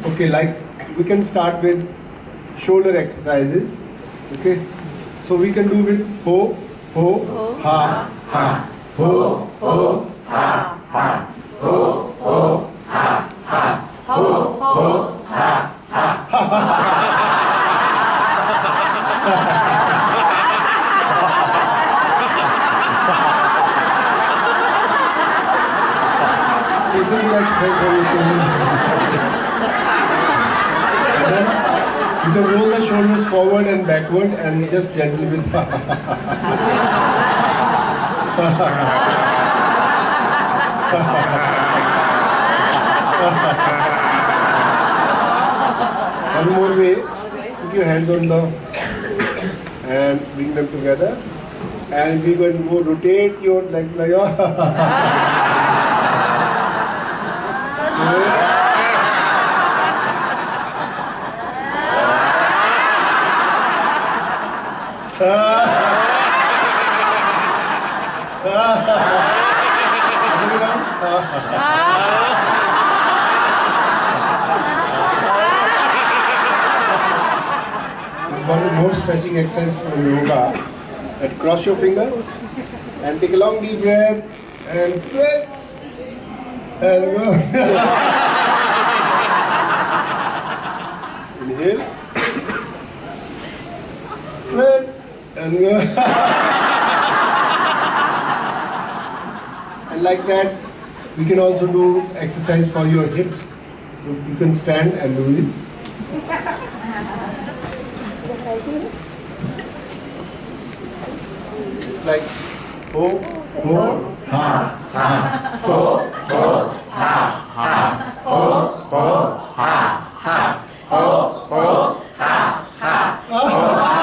Okay, like we can start with shoulder exercises. Okay, so we can do with ho, ha, ha, ho, ha, ha, ho, ha, ha, ho, ha, ha. So it's a good exercise for your shoulder. And then you can roll the shoulders forward and backward and just gently with one more way. Put your hands on the and bring them together. And we're going to go rotate your legs like one more stretching exercise from yoga. And cross your finger and take a long deep breath and stretch and go. Inhale, stretch and go. And like that, we can also do exercise for your hips. So you can stand and do it. It's like ho, ha, ha, ho, ha, ha, ho, ha, ha, ho, ha, ha.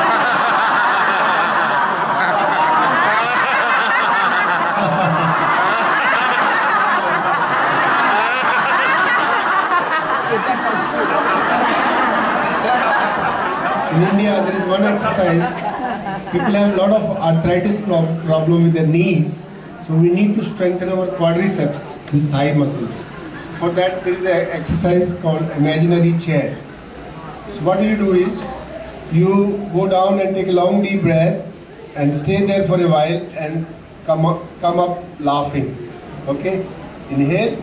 In India, there is one exercise. People have a lot of arthritis problem with their knees. So we need to strengthen our quadriceps, these thigh muscles. So for that, there is an exercise called imaginary chair. So what you do is, you go down and take a long deep breath and stay there for a while and come up laughing. Okay? Inhale.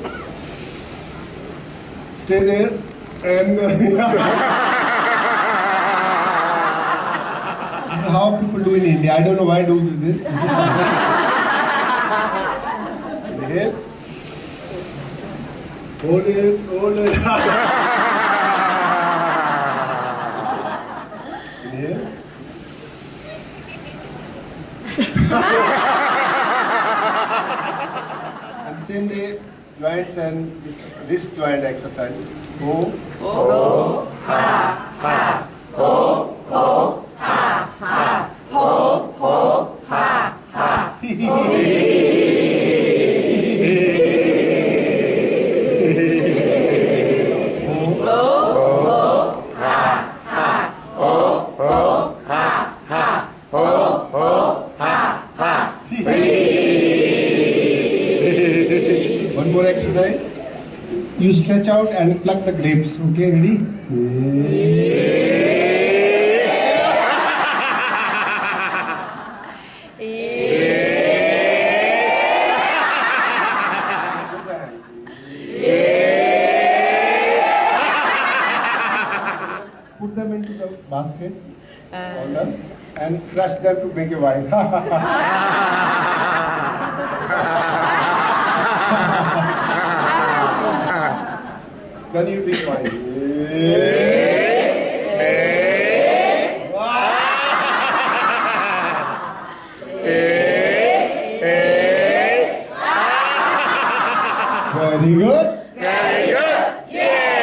Stay there and how people do in India. I don't know why I do this. This is inhale. Hold it, hold it. Inhale. And same day, joints and this wrist joint exercise. Ho, ha, ha, ho, ha. Ha, ho, ha, ha. One more exercise. You stretch out and pluck the grapes. Okay, ready? Put them into the basket, all done, and crush them to make a wine. Then you drink wine. Very good. Very good. Yeah.